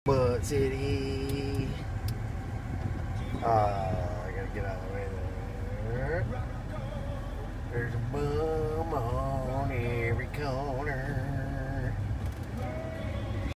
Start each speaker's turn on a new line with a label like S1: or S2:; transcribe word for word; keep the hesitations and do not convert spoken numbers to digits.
S1: Bud City. Uh, I gotta get out of the way there. There's a bum on